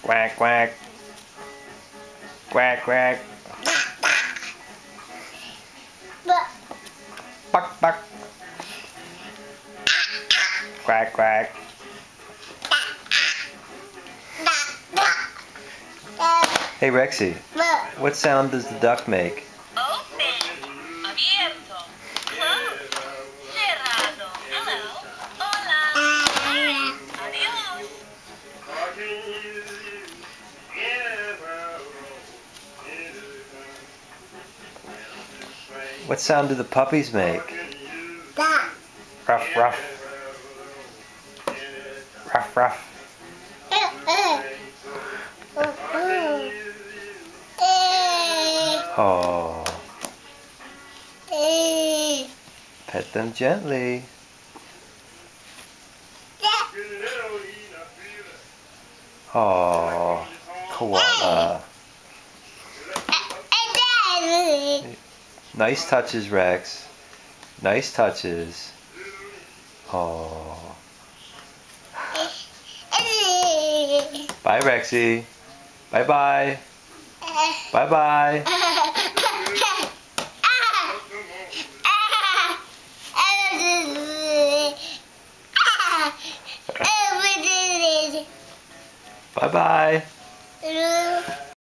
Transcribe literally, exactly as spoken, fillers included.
Quack, quack. Quack, quack. Buck, buck. Quack, quack. Hey Rexy, what sound does the duck make? Open, abierto, closed, cerrado. Hello, hola, adiós. What sound do the puppies make? Ruff, ruff. Ruff, ruff. Oh. Pet them gently. Oh, koala. Nice touches, Rex. Nice touches. Oh. Bye, Rexy. Bye-bye. Bye-bye.